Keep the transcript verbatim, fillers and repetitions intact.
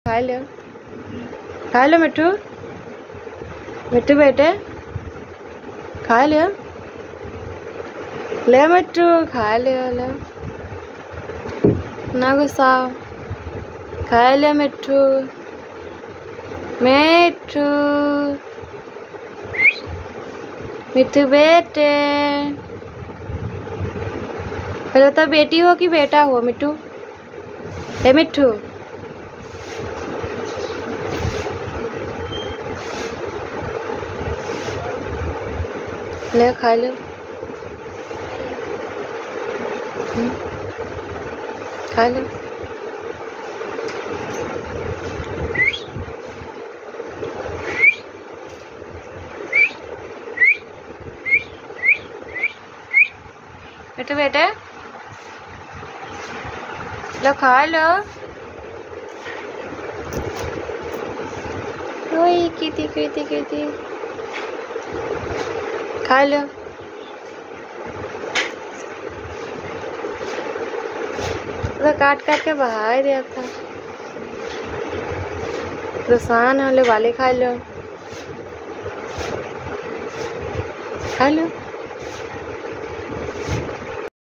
खा लो खा लो मिट्टू मिट्टू बेटे खा लो ले मिट्टू खा लो ले ना गुस्साओ खा लो मिट्टू मिट्टू मिट्टू बेटे पहले तो बेटी हो कि बेटा हो मिट्टू ए मिट्टू ले खा लो खा लो बेटे बेटे लो खा लो ओए कीती कीती कीती खा लो तो काट काट के बहा ही दिया था रुसान वाले वाले खा लो खा लो